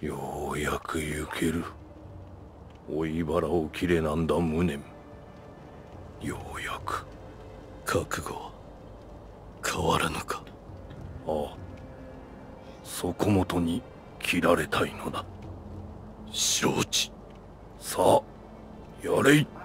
ようやく行ける。追い腹を切れなんだ無念。ようやく。 覚悟は変わらぬか。 ああ、底元に切られたいのだ。 承知。 さあ、やれい。